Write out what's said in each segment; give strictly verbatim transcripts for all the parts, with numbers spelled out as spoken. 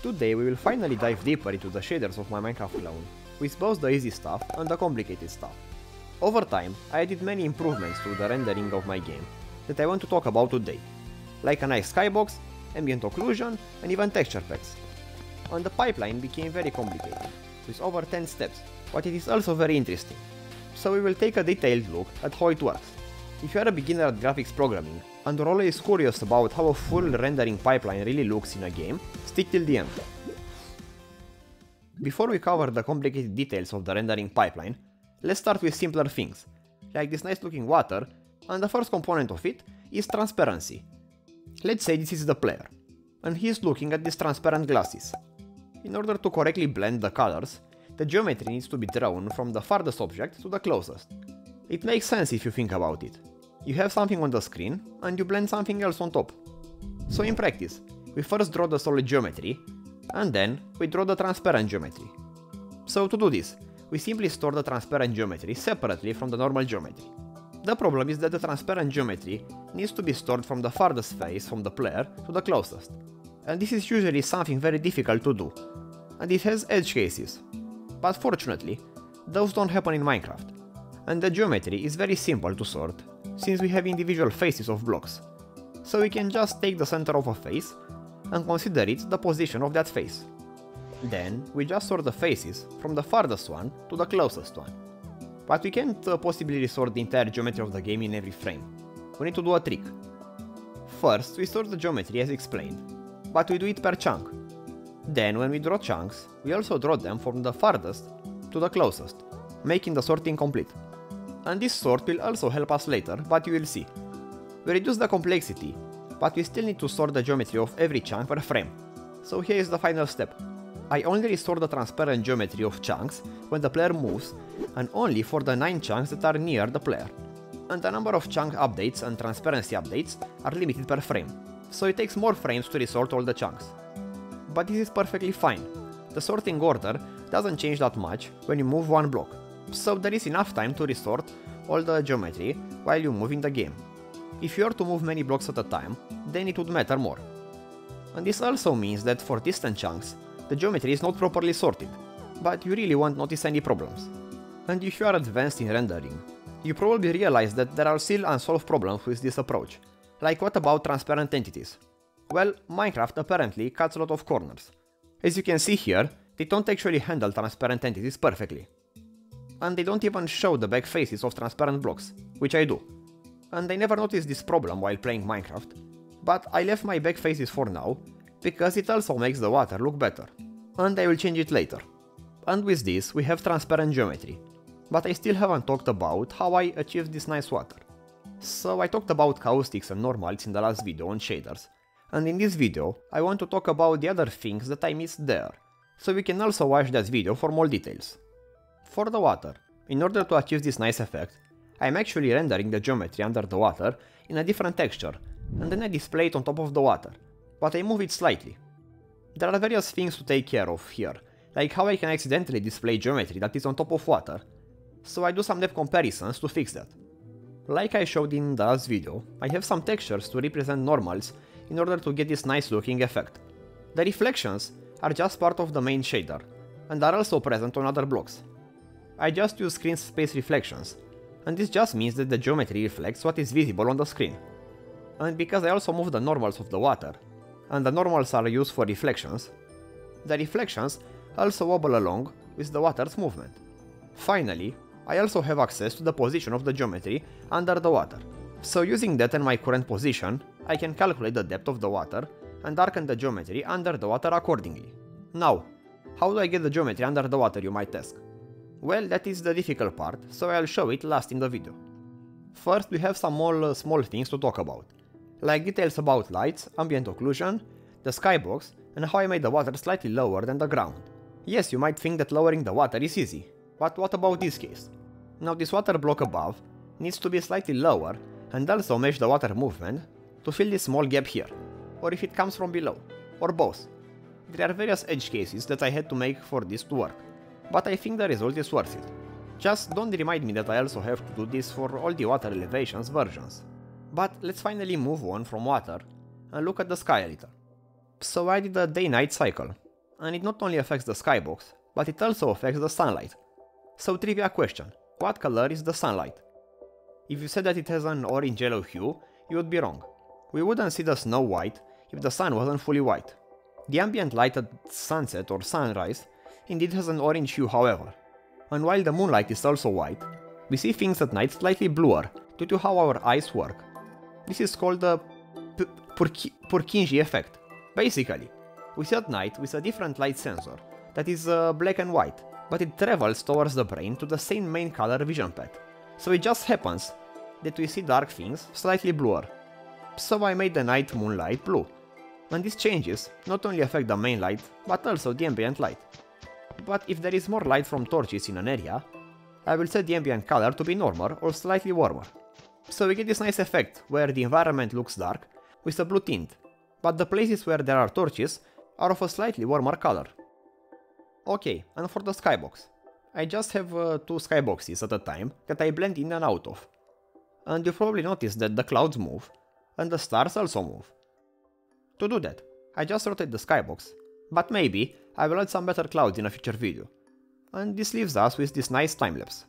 Today we will finally dive deeper into the shaders of my Minecraft clone, with both the easy stuff and the complicated stuff. Over time, I added many improvements to the rendering of my game that I want to talk about today, like a nice skybox, ambient occlusion, and even texture packs. And the pipeline became very complicated, with over ten steps, but it is also very interesting. So we will take a detailed look at how it works. If you are a beginner at graphics programming and are always curious about how a full rendering pipeline really looks in a game, stick till the end. Before we cover the complicated details of the rendering pipeline, let's start with simpler things, like this nice looking water, and the first component of it is transparency. Let's say this is the player, and he is looking at these transparent glasses. In order to correctly blend the colors, the geometry needs to be drawn from the farthest object to the closest. It makes sense if you think about it. You have something on the screen, and you blend something else on top. So in practice, we first draw the solid geometry, and then we draw the transparent geometry. So to do this, we simply store the transparent geometry separately from the normal geometry. The problem is that the transparent geometry needs to be stored from the farthest face from the player to the closest. And this is usually something very difficult to do, and it has edge cases. But fortunately, those don't happen in Minecraft. And the geometry is very simple to sort, since we have individual faces of blocks. So we can just take the center of a face and consider it the position of that face. Then we just sort the faces from the farthest one to the closest one. But we can't uh, possibly resort the entire geometry of the game in every frame. We need to do a trick. First, we sort the geometry as explained, but we do it per chunk. Then when we draw chunks, we also draw them from the farthest to the closest, making the sorting complete. And this sort will also help us later, but you will see. We reduce the complexity, but we still need to sort the geometry of every chunk per frame. So here is the final step. I only restore the transparent geometry of chunks when the player moves, and only for the nine chunks that are near the player. And the number of chunk updates and transparency updates are limited per frame, so it takes more frames to resort all the chunks. But this is perfectly fine. The sorting order doesn't change that much when you move one block, so there is enough time to resort all the geometry while you move in the game. If you are to move many blocks at a time, then it would matter more. And this also means that for distant chunks, the geometry is not properly sorted, but you really won't notice any problems. And if you are advanced in rendering, you probably realize that there are still unsolved problems with this approach. Like, what about transparent entities? Well, Minecraft apparently cuts a lot of corners. As you can see here, they don't actually handle transparent entities perfectly. And they don't even show the back faces of transparent blocks, which I do. And I never noticed this problem while playing Minecraft, but I left my back faces for now, because it also makes the water look better, and I will change it later. And with this we have transparent geometry, but I still haven't talked about how I achieved this nice water. So I talked about caustics and normals in the last video on shaders, and in this video I want to talk about the other things that I missed there, so we can also watch that video for more details. For the water, in order to achieve this nice effect, I am actually rendering the geometry under the water in a different texture, and then I display it on top of the water, but I move it slightly. There are various things to take care of here, like how I can accidentally display geometry that is on top of water, so I do some depth comparisons to fix that. Like I showed in the last video, I have some textures to represent normals in order to get this nice looking effect. The reflections are just part of the main shader, and are also present on other blocks. I just use screen space reflections, and this just means that the geometry reflects what is visible on the screen. And because I also move the normals of the water, and the normals are used for reflections, the reflections also wobble along with the water's movement. Finally, I also have access to the position of the geometry under the water. So using that and my current position, I can calculate the depth of the water and darken the geometry under the water accordingly. Now, how do I get the geometry under the water, you might ask? Well, that is the difficult part, so I'll show it last in the video. First, we have some more uh, small things to talk about, like details about lights, ambient occlusion, the skybox, and how I made the water slightly lower than the ground. Yes, you might think that lowering the water is easy, but what about this case? Now this water block above needs to be slightly lower and also match the water movement to fill this small gap here, or if it comes from below, or both. There are various edge cases that I had to make for this to work, but I think the result is worth it. Just don't remind me that I also have to do this for all the water elevations versions. But let's finally move on from water and look at the sky a little. So I did a day-night cycle, and it not only affects the skybox, but it also affects the sunlight. So trivia question, what color is the sunlight? If you said that it has an orange-yellow hue, you would be wrong. We wouldn't see the snow white if the sun wasn't fully white. The ambient light at sunset or sunrise indeed has an orange hue however, and while the moonlight is also white, we see things at night slightly bluer due to how our eyes work. This is called the Purkinje effect. Basically, we see at night with a different light sensor that is uh, black and white, but it travels towards the brain to the same main color vision path. So it just happens that we see dark things slightly bluer. So I made the night moonlight blue. And these changes not only affect the main light, but also the ambient light. But if there is more light from torches in an area, I will set the ambient color to be normal or slightly warmer. So we get this nice effect where the environment looks dark with a blue tint, but the places where there are torches are of a slightly warmer color. Okay, and for the skybox. I just have uh, two skyboxes at a time that I blend in and out of. And you probably noticed that the clouds move, and the stars also move. To do that, I just rotate the skybox, but maybe I will add some better clouds in a future video. And this leaves us with this nice time-lapse.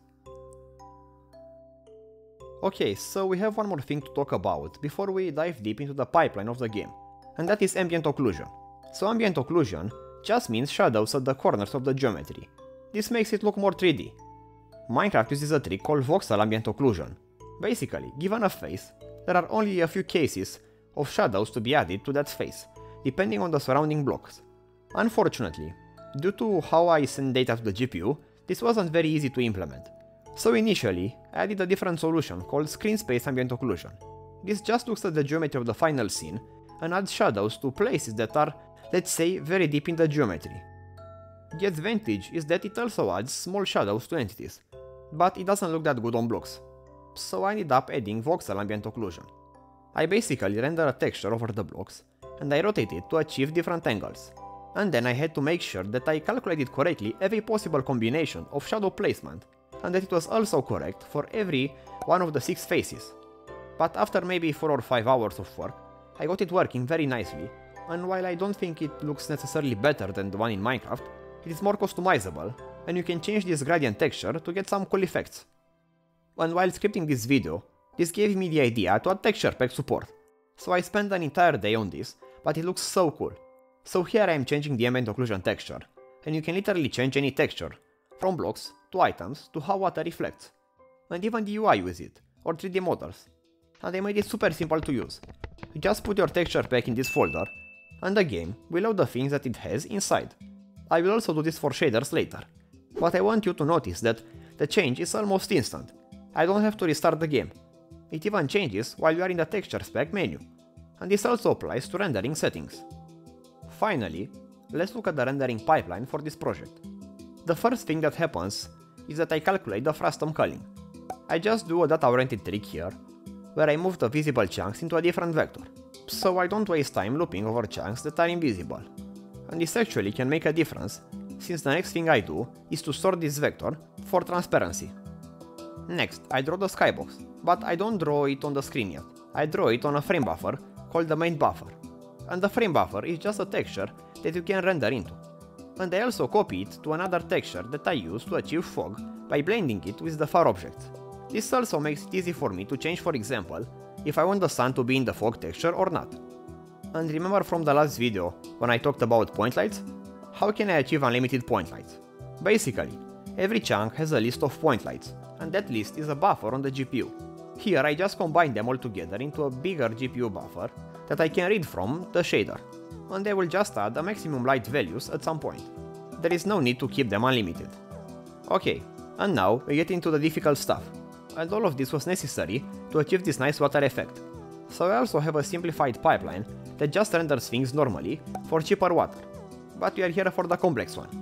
Okay, so we have one more thing to talk about before we dive deep into the pipeline of the game, and that is ambient occlusion. So ambient occlusion just means shadows at the corners of the geometry. This makes it look more three D. Minecraft uses a trick called voxel ambient occlusion. Basically, given a face, there are only a few cases of shadows to be added to that face, depending on the surrounding blocks. Unfortunately, due to how I send data to the G P U, this wasn't very easy to implement. So initially, I added a different solution called screen space ambient occlusion. This just looks at the geometry of the final scene and adds shadows to places that are, let's say, very deep in the geometry. The advantage is that it also adds small shadows to entities, but it doesn't look that good on blocks. So I ended up adding voxel ambient occlusion. I basically render a texture over the blocks, and I rotate it to achieve different angles. And then I had to make sure that I calculated correctly every possible combination of shadow placement, and that it was also correct for every one of the six faces. But after maybe four or five hours of work, I got it working very nicely, and while I don't think it looks necessarily better than the one in Minecraft, it is more customizable, and you can change this gradient texture to get some cool effects. And while scripting this video, this gave me the idea to add texture pack support. So I spent an entire day on this, but it looks so cool. So here I am changing the ambient occlusion texture, and you can literally change any texture, from blocks to items to how water reflects, and even the U I with it, or three D models. And I made it super simple to use. You just put your texture pack in this folder, and the game will load the things that it has inside. I will also do this for shaders later, but I want you to notice that the change is almost instant. I don't have to restart the game. It even changes while you are in the texture spec menu, and this also applies to rendering settings. Finally, let's look at the rendering pipeline for this project. The first thing that happens is that I calculate the frustum culling. I just do a data-oriented trick here, where I move the visible chunks into a different vector, so I don't waste time looping over chunks that are invisible. And this actually can make a difference, since the next thing I do is to sort this vector for transparency. Next, I draw the skybox, but I don't draw it on the screen yet. I draw it on a frame buffer called the main buffer. And the frame buffer is just a texture that you can render into. And I also copy it to another texture that I use to achieve fog by blending it with the far objects. This also makes it easy for me to change, for example, if I want the sun to be in the fog texture or not. And remember from the last video when I talked about point lights? How can I achieve unlimited point lights? Basically, every chunk has a list of point lights, and that list is a buffer on the G P U. Here I just combine them all together into a bigger G P U buffer that I can read from the shader, and I will just add the maximum light values at some point. There is no need to keep them unlimited. Okay, and now we get into the difficult stuff, and all of this was necessary to achieve this nice water effect. So I also have a simplified pipeline that just renders things normally for cheaper water, but we are here for the complex one.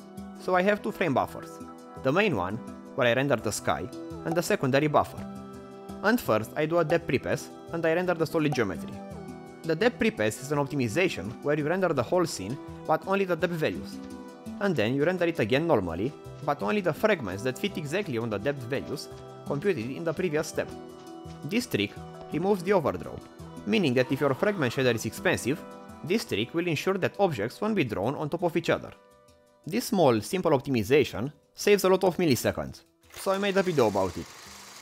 So I have two frame buffers, the main one where I render the sky, and the secondary buffer. And first I do a depth prepass and I render the solid geometry. The depth prepass is an optimization where you render the whole scene but only the depth values. And then you render it again normally, but only the fragments that fit exactly on the depth values computed in the previous step. This trick removes the overdraw, meaning that if your fragment shader is expensive, This trick will ensure that objects won't be drawn on top of each other. This small, simple optimization saves a lot of milliseconds, so I made a video about it.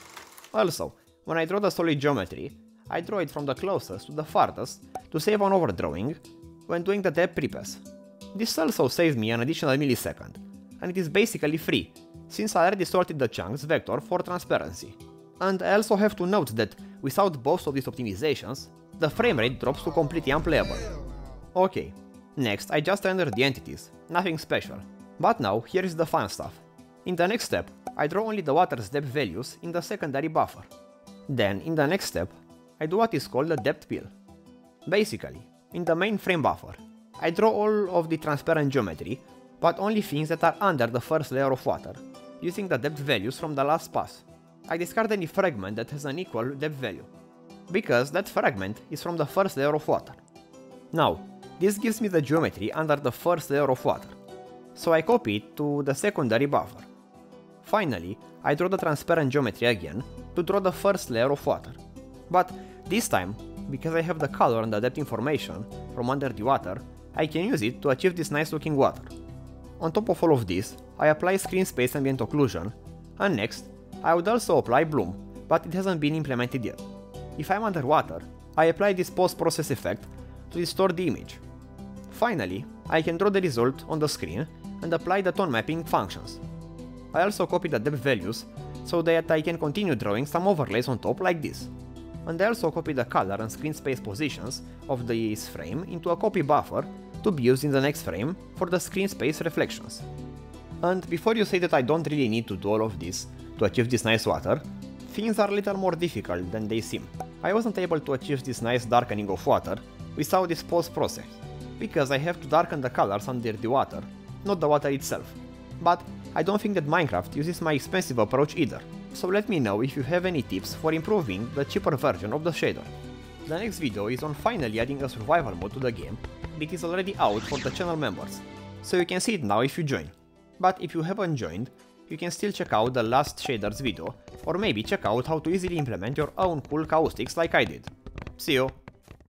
Also, when I draw the solid geometry, I draw it from the closest to the farthest to save on overdrawing when doing the depth prepass. This also saves me an additional millisecond, and it is basically free, since I already sorted the chunks vector for transparency. And I also have to note that without both of these optimizations, the frame rate drops to completely unplayable. Okay, next I just rendered the entities, nothing special. But now here is the fun stuff. In the next step, I draw only the water's depth values in the secondary buffer. Then, in the next step, I do what is called the depth peel. Basically, in the main frame buffer, I draw all of the transparent geometry, but only things that are under the first layer of water, using the depth values from the last pass. I discard any fragment that has an equal depth value, because that fragment is from the first layer of water. Now, this gives me the geometry under the first layer of water, so I copy it to the secondary buffer. Finally, I draw the transparent geometry again to draw the first layer of water. But this time, because I have the color and the depth information from under the water, I can use it to achieve this nice looking water. On top of all of this, I apply screen space ambient occlusion, and next, I would also apply bloom, but it hasn't been implemented yet. If I'm underwater, I apply this post-process effect to distort the image. Finally, I can draw the result on the screen and apply the tone mapping functions. I also copy the depth values so that I can continue drawing some overlays on top like this. And I also copy the color and screen space positions of this frame into a copy buffer to be used in the next frame for the screen space reflections. And before you say that I don't really need to do all of this to achieve this nice water, things are a little more difficult than they seem. I wasn't able to achieve this nice darkening of water without this post process, because I have to darken the colors under the water, not the water itself. But I don't think that Minecraft uses my expensive approach either, so let me know if you have any tips for improving the cheaper version of the shader. The next video is on finally adding a survival mode to the game. It is already out for the channel members, so you can see it now if you join. But if you haven't joined, you can still check out the last shaders video, or maybe check out how to easily implement your own cool caustics like I did. See you!